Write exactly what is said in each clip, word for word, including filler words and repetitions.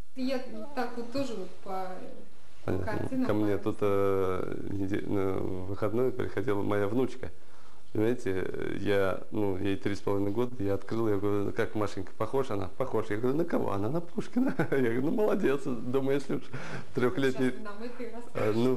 Я так вот тоже вот по картинам. Ко мне тут э, недель, на выходной приходила моя внучка. Понимаете, я, ну, ей три с половиной года, я открыл, я говорю, ну как, Машенька, похожа? Она похожа. Я говорю, на кого? Она на Пушкина. Я говорю, ну молодец, думаю, если уж трехлетний. Нам это и А, ну,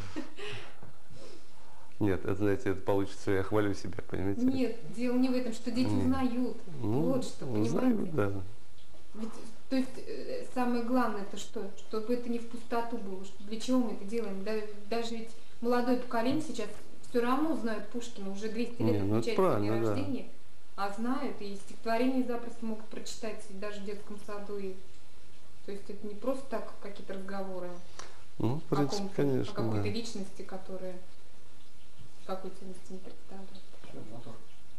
нет, это, знаете, это получится, я хвалю себя, понимаете? Нет, дело не в этом, что дети Нет. узнают. Ну, Вот что, понимаете? Узнают, да. Ведь, то есть э, самое главное это что? Чтобы это не в пустоту было. Что для чего мы это делаем? Да, даже ведь молодое поколение сейчас все равно знают Пушкина, уже двести лет Не, ну отмечается день да. рождения, а знают, и стихотворения запросто могут прочитать даже в детском саду. И, то есть это не просто так какие-то разговоры Ну, в принципе, конечно, о какой-то да. личности, которая какой ценности не представляет.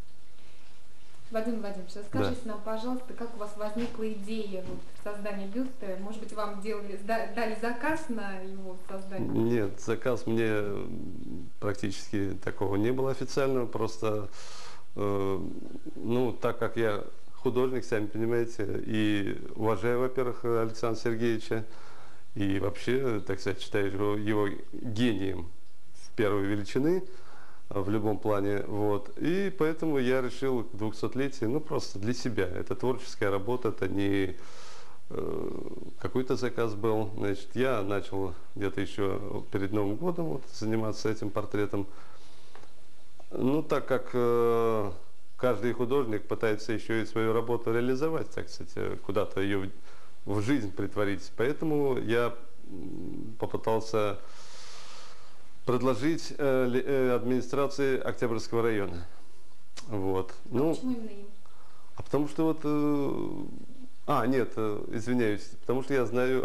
Вадим Владимирович, расскажите да. нам, пожалуйста, как у вас возникла идея вот, создания бюста? Может быть, вам делали, дали заказ на его создание? Нет, заказ мне практически такого не было официального, просто, э, ну, так как я художник, сами понимаете, и уважаю, во-первых, Александра Сергеевича, и вообще, так сказать, считаю его, его гением в первой величины, в любом плане, вот, и поэтому я решил к двухсотлетию, ну, просто для себя, это творческая работа, это не э, какой-то заказ был, значит, я начал где-то еще перед Новым годом вот, заниматься этим портретом, ну, так как э, каждый художник пытается еще и свою работу реализовать, так сказать, куда-то ее в, в жизнь притворить, поэтому я попытался предложить э, администрации Октябрьского района. Вот. А ну, почему именно им? А потому что вот... Э, а, нет, э, извиняюсь, потому что я знаю,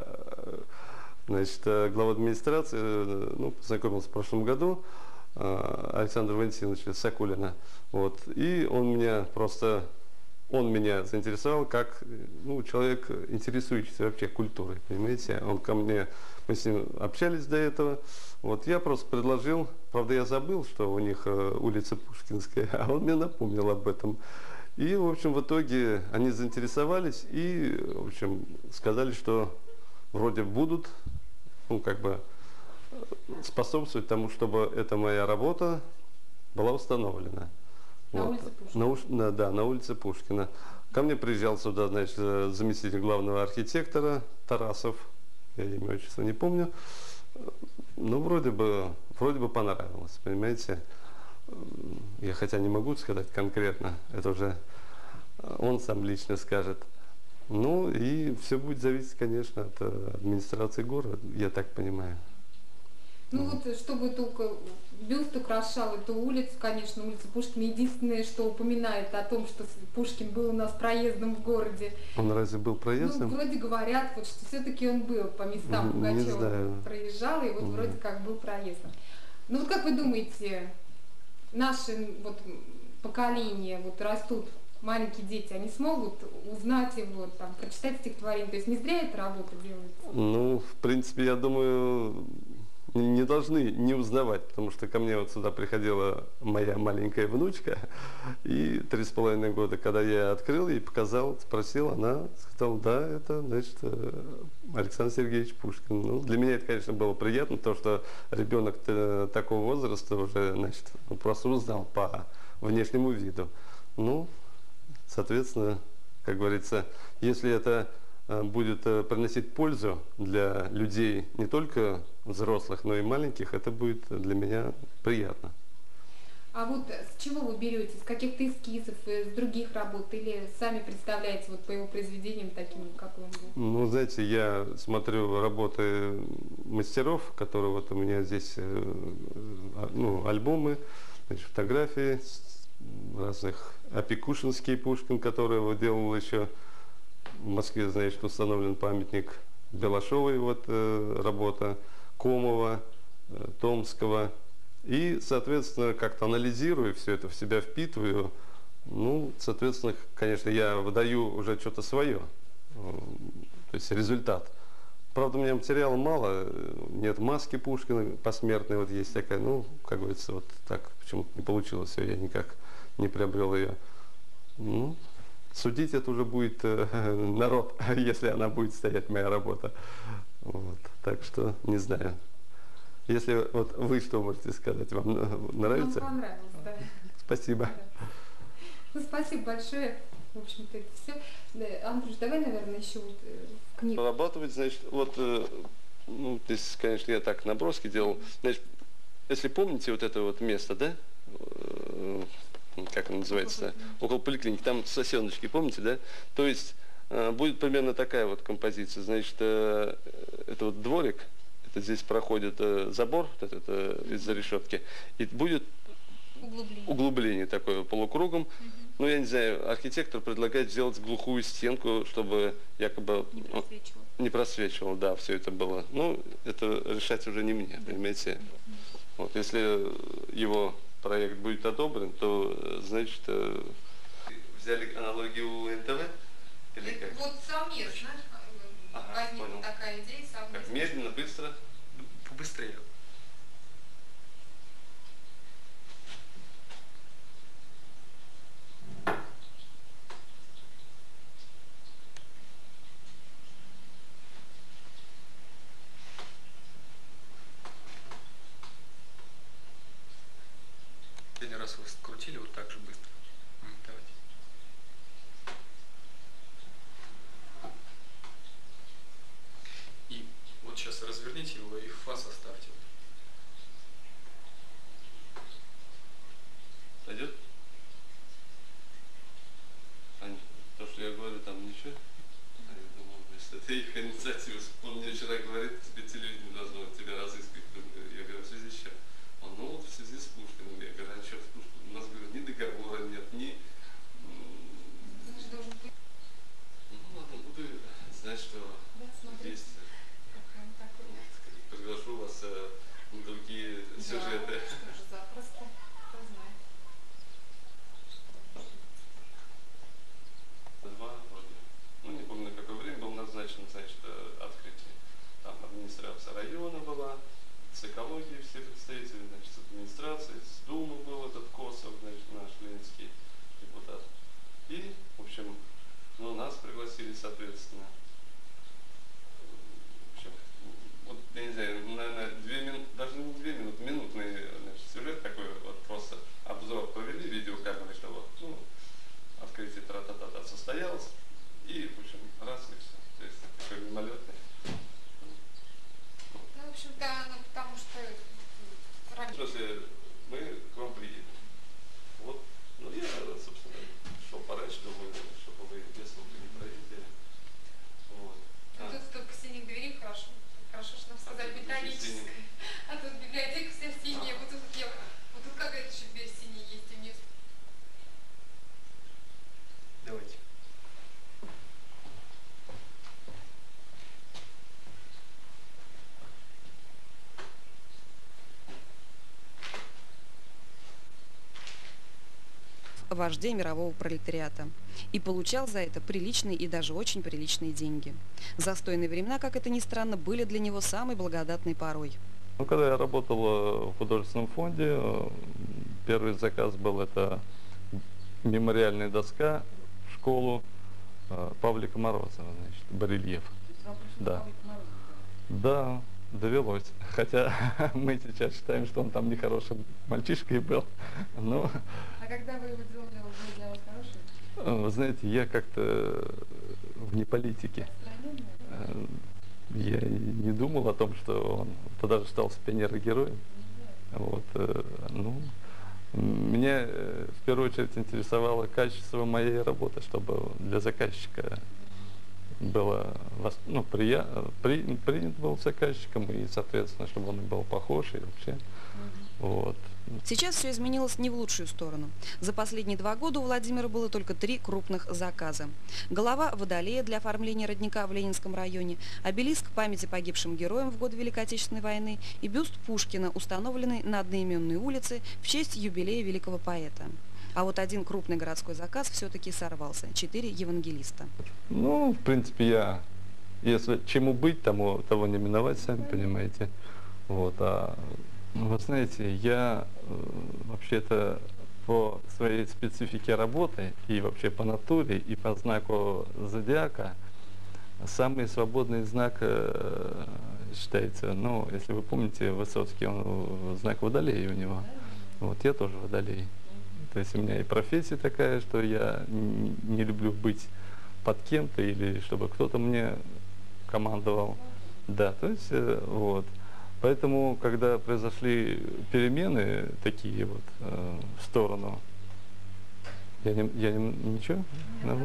значит, главу администрации, э, ну, познакомился в прошлом году, э, Александра Валентиновича Сокулина. Вот. И он меня просто... Он меня заинтересовал как, ну, человек, интересующийся вообще культурой, понимаете. Он ко мне, мы с ним общались до этого. Вот я просто предложил, правда я забыл, что у них улица Пушкинская, а он мне напомнил об этом. И, в общем, в итоге они заинтересовались и, в общем, сказали, что вроде будут, ну, как бы, способствовать тому, чтобы эта моя работа была установлена. На вот. улице Пушкина? На, да, на улице Пушкина. Ко мне приезжал сюда, значит, заместитель главного архитектора Тарасов, я имя отчество не помню. Ну, вроде бы, вроде бы понравилось, понимаете. Я хотя не могу сказать конкретно, это уже он сам лично скажет. Ну, и все будет зависеть, конечно, от администрации города, я так понимаю. Ну вот, чтобы только бюст украшал эту улицу, конечно, улица Пушкина, единственное, что упоминает о том, что Пушкин был у нас проездом в городе. Он разве был проездом? Ну, вроде говорят, вот, что все-таки он был по местам Пугачева, проезжал, и вот mm. вроде как был проездом. Ну вот как вы думаете, наши вот поколения вот растут, маленькие дети, они смогут узнать его, там, прочитать стихотворение? То есть не зря эта работа делается? Ну, в принципе, я думаю, не должны не узнавать, потому что ко мне вот сюда приходила моя маленькая внучка, и три с половиной года, когда я открыл ей, показал, спросил, она сказала, да, это, значит, Александр Сергеевич Пушкин. Ну, для меня это, конечно, было приятно, потому что ребенок такого возраста уже, значит, просто узнал по внешнему виду. Ну, соответственно, как говорится, если это будет приносить пользу для людей, не только взрослых, но и маленьких, это будет для меня приятно. А вот с чего вы берете? С каких-то эскизов, с других работ? Или сами представляете вот по его произведениям таким, как он был? Ну, знаете, я смотрю работы мастеров, которые вот у меня здесь, ну, альбомы, значит, фотографии разных. Опекушинский Пушкин, который его делал еще в Москве, значит, установлен памятник Белашовой, вот э, работа, Комова, э, Томского. И, соответственно, как-то анализирую все это, в себя впитываю. Ну, соответственно, конечно, я выдаю уже что-то свое, э, то есть результат. Правда, у меня материала мало, нет маски Пушкина посмертной, вот есть такая, ну, как говорится, вот так почему-то не получилось все, я никак не приобрел ее. Ну, судить это уже будет народ, если она будет стоять, моя работа. Вот. Так что не знаю. Если вот вы что можете сказать, вам нравится? Нам понравилось, да. Спасибо. Ну, спасибо большое. В общем-то, это все. Да, Андрюш, давай, наверное, еще вот в книгу. Прорабатывать, значит, вот, ну, здесь, конечно, я так наброски делал. Значит, если помните вот это вот место, да? Как оно называется? Около поликлиники. Там сосеночки, помните, да? То есть будет примерно такая вот композиция. Значит, это вот дворик, это здесь проходит забор, вот этот из-за решетки, и будет углубление, углубление такое полукругом. Угу. Ну, я не знаю, архитектор предлагает сделать глухую стенку, чтобы якобы не просвечивало. Не просвечивало, да, все это было. Ну, это решать уже не мне, понимаете. Вот, если его проект будет одобрен, то, значит, взяли аналогию эн тэ вэ? Или как? Вот совместно ага, возникла понял. Такая идея совместно. Как медленно, быстро? Побыстрее. Последний раз вы скрутили вот так же быстро. Давайте. И вот сейчас разверните его и в фас оставьте. Пойдет? Аня, то, что я говорю, там ничего? А я думал, значит, это их инициатива. Он мне вчера говорит, тебе телевидение должно тебя разыскивать. Я говорю, в связи с чем? Он, ну вот в связи с Пушкиным. Я говорю, а что с Пушкиным? У нас, говорю, ни договора нет, ни... Ну ладно, буду знать, что да, есть... Приглашу вас на другие да, сюжеты. Что же, запросто, кто знает. Два вроде. Ну, не помню, на какое время был назначен, значит, открытие. Там администрация района была, с экологией все представители, значит, с администрацией, с Думы был этот Косов, значит, наш ленинский депутат. И, в общем, ну, нас пригласили, соответственно. В общем, вот, я не знаю, наверное, две минуты, даже не две минуты, минутный, значит, сюжет такой, вот просто обзор провели, видеокамеры, что вот, ну, открытие тра-та-та-та состоялось, и, в общем, раз и все. То есть, такой мимолетный. Ну, в общем-то, ну, потому что раньше... После мы к вам приедем. Вот, ну, я, собственно, шел пораньше, думаю, чтобы вы если вы не проедете. Вот. А тут только синих дверей хорошо. Хорошо, что нам сказали а металлическая. А тут библиотека вся синяя. А. Вот тут я... Вот тут какая-то еще дверь синяя есть, и мне... Давайте. Вождей мирового пролетариата и получал за это приличные и даже очень приличные деньги. Застойные времена, как это ни странно, были для него самой благодатной порой. Ну, когда я работал в художественном фонде, первый заказ был это мемориальная доска в школу Павлика Морозова, значит, барельеф. Да. Да, довелось. Хотя мы сейчас считаем, что он там нехорошим мальчишкой был. Но... А когда вы его делали, он был для вас хороший? Вы знаете, я как-то вне политики. Я не думал о том, что он тогда же стал пионер-героем. Вот, ну, меня в первую очередь интересовало качество моей работы, чтобы для заказчика было, ну, прия, при, принят был заказчиком, и, соответственно, чтобы он был похож и вообще. Mm-hmm. Вот. Сейчас все изменилось не в лучшую сторону. За последние два года у Владимира было только три крупных заказа. Голова Водолея для оформления родника в Ленинском районе, обелиск памяти погибшим героям в годы Великой Отечественной войны и бюст Пушкина, установленный на одноименной улице в честь юбилея великого поэта. А вот один крупный городской заказ все-таки сорвался. Четыре евангелиста. Ну, в принципе, я, если чему быть, тому, того не миновать, сами понимаете. Вот, а, вы знаете, я э, вообще-то по своей специфике работы и вообще по натуре и по знаку зодиака самый свободный знак э, считается, ну, если вы помните, Высоцкий, он знак Водолея у него. Вот, я тоже Водолей. То есть у меня и профессия такая, что я не люблю быть под кем-то или чтобы кто-то мне командовал. Да, то есть э, вот. Поэтому, когда произошли перемены такие вот э, в сторону, я не, я не, ничего? Да,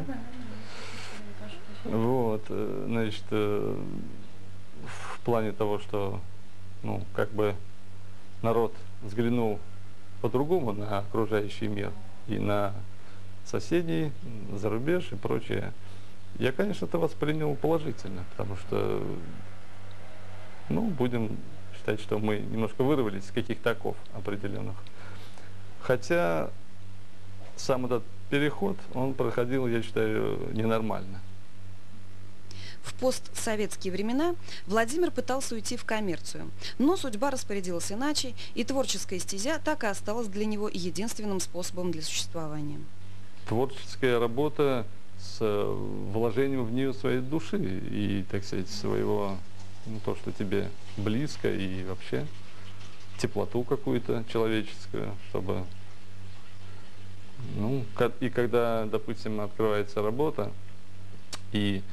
вот, э, значит, э, в плане того, что, ну, как бы народ взглянул по-другому на окружающий мир и на соседей, зарубеж и прочее, я, конечно, это воспринял положительно, потому что, ну, будем считать, что мы немножко вырвались из каких-то оков определенных. Хотя сам этот переход, он проходил, я считаю, ненормально. В постсоветские времена Владимир пытался уйти в коммерцию, но судьба распорядилась иначе, и творческая стезя так и осталась для него единственным способом для существования. Творческая работа с вложением в нее своей души и, так сказать, своего, ну, то, что тебе близко, и вообще теплоту какую-то человеческую, чтобы, ну, и когда, допустим, открывается работа, и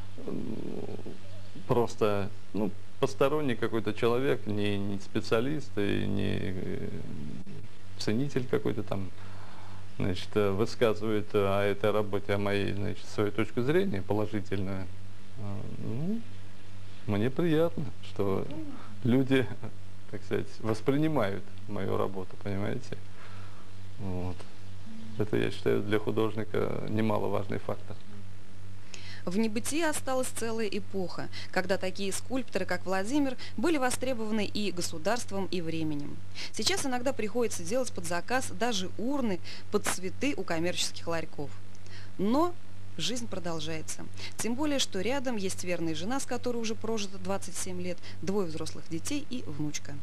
просто, ну, посторонний какой-то человек, не, не специалист и не ценитель какой-то там, значит, высказывает о этой работе, о моей, значит, свою точку зрения положительную. Ну, мне приятно, что люди, так сказать, воспринимают мою работу, понимаете? Вот. Это, я считаю, для художника немаловажный фактор. В небытии осталась целая эпоха, когда такие скульпторы, как Владимир, были востребованы и государством, и временем. Сейчас иногда приходится делать под заказ даже урны под цветы у коммерческих ларьков. Но жизнь продолжается. Тем более, что рядом есть верная жена, с которой уже прожито двадцать семь лет, двое взрослых детей и внучка.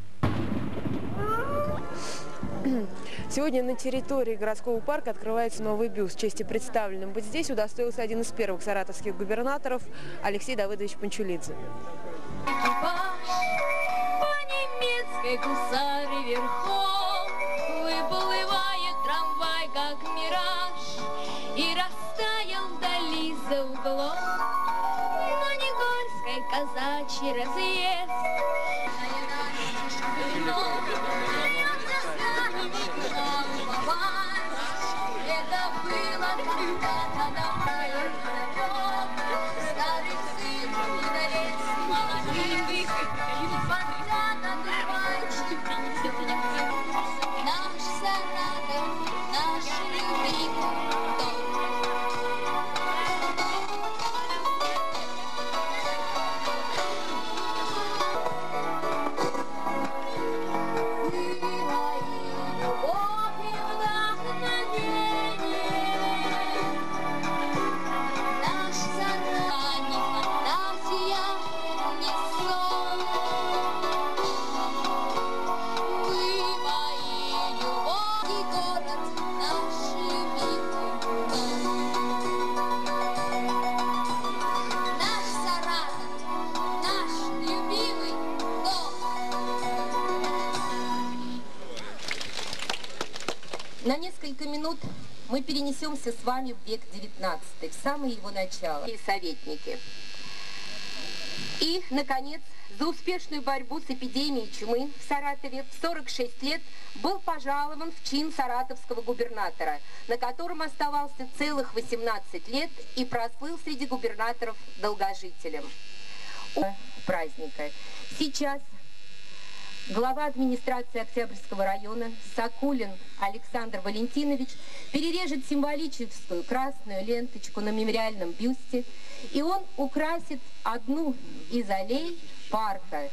Сегодня на территории городского парка открывается новый бюст. В чести представленным быть здесь удостоился один из первых саратовских губернаторов Алексей Давыдович Панчулидзе. По немецкой гусаре верхом выплывает трамвай, как мираж, и растаял вдали за углом. Но не горской казачий разъезд. Это было когда-то давно, старый сын удалец молодых, подгляданы мальчики, наш Саратов, наш любимый дом. На несколько минут мы перенесемся с вами в век девятнадцатый, в самое его начало. И советники. И, наконец, за успешную борьбу с эпидемией чумы в Саратове в сорок шесть лет был пожалован в чин саратовского губернатора, на котором оставался целых восемнадцать лет и прослыл среди губернаторов долгожителем. Праздника. Сейчас глава администрации Октябрьского района Сокулин Александр Валентинович перережет символическую красную ленточку на мемориальном бюсте, и он украсит одну из аллей парка.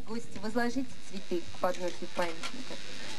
гости, возложите цветы к подножию памятника.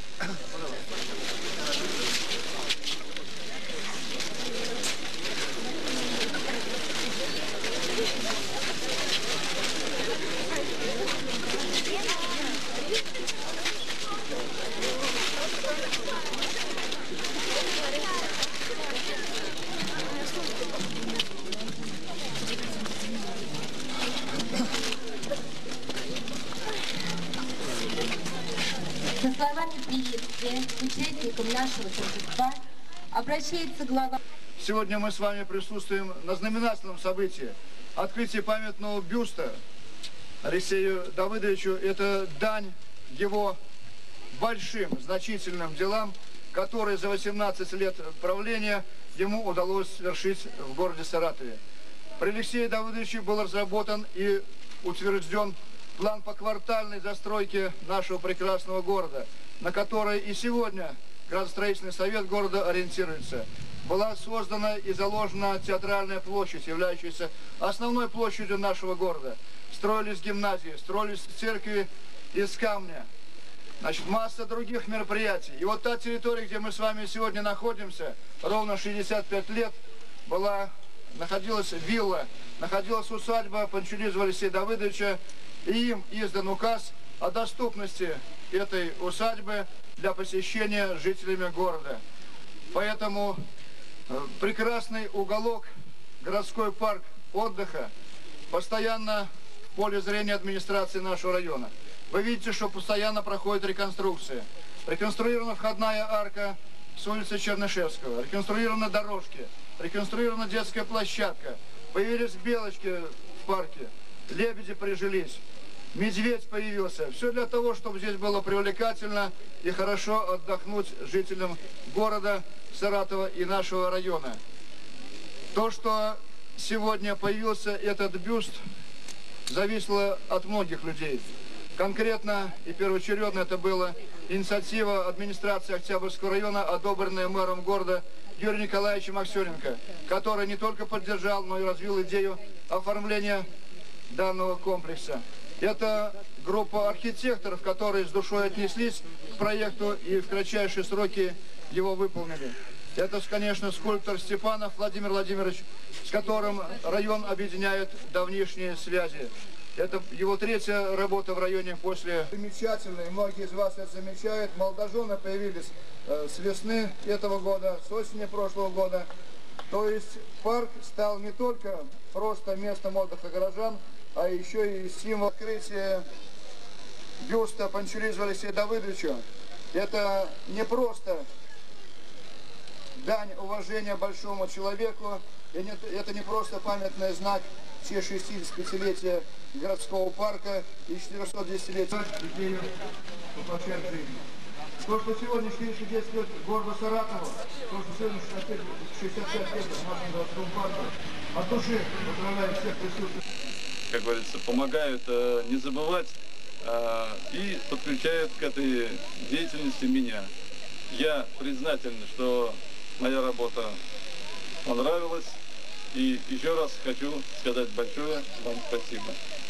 Со словами приветствия участникам нашего торжества обращается глава. Сегодня мы с вами присутствуем на знаменательном событии – открытии памятного бюста Алексею Давыдовичу. Это дань его большим, значительным делам, которые за восемнадцать лет правления ему удалось совершить в городе Саратове. При Алексее Давыдовиче был разработан и утвержден план по квартальной застройке нашего прекрасного города, на который и сегодня градостроительный совет города ориентируется. Была создана и заложена театральная площадь, являющаяся основной площадью нашего города. Строились гимназии, строились церкви из камня. Значит, масса других мероприятий. И вот та территория, где мы с вами сегодня находимся, ровно шестьдесят пять лет, была, находилась вилла, находилась усадьба Панчулизова Алексея Давыдовича, и им издан указ о доступности этой усадьбы для посещения жителями города. Поэтому э, прекрасный уголок, городской парк отдыха, постоянно в поле зрения администрации нашего района. Вы видите, что постоянно проходит реконструкция. Реконструирована входная арка с улицы Чернышевского, реконструированы дорожки, реконструирована детская площадка, появились белочки в парке, лебеди прижились, медведь появился. Все для того, чтобы здесь было привлекательно и хорошо отдохнуть жителям города Саратова и нашего района. То, что сегодня появился этот бюст, зависело от многих людей. Конкретно и первоочередно это была инициатива администрации Октябрьского района, одобренная мэром города Юрием Николаевичем Аксененко, который не только поддержал, но и развил идею оформления данного комплекса. Это группа архитекторов, которые с душой отнеслись к проекту и в кратчайшие сроки его выполнили. Это, конечно, скульптор Степанов Владимир Владимирович, с которым район объединяет давнишние связи. Это его третья работа в районе после... Замечательно, и многие из вас это замечают. Молодожены появились э, с весны этого года, с осени прошлого года. То есть парк стал не только просто местом отдыха горожан, а еще и символ открытия бюста Панчулизова Алексея Давыдовича. Это не просто дань уважения большому человеку, это не просто памятный знак все шестидесятипятилетия городского парка и четырехсотдесятилетия идею воплощать в жизнь. То, что сегодня четыреста десять лет города Саратова, то, что сегодня шестьдесят пять лет нашему городскому парку, от души поздравляю всех присутствующих. Как говорится, помогают э, не забывать э, и подключают к этой деятельности меня. Я признателен, что моя работа понравилась. И еще раз хочу сказать большое вам спасибо.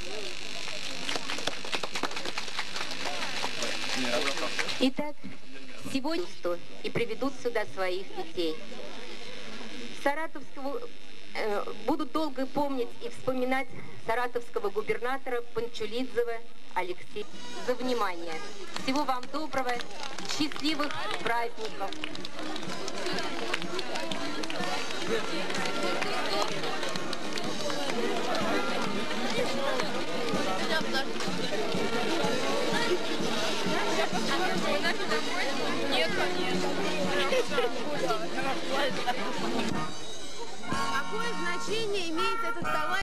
Итак, сегодня и приведут сюда своих детей. Саратовского э, будут долго помнить и вспоминать саратовского губернатора Панчулидзева Алексея. За внимание. Всего вам доброго, счастливых праздников. Нет, конечно. Какое значение имеет этот талант?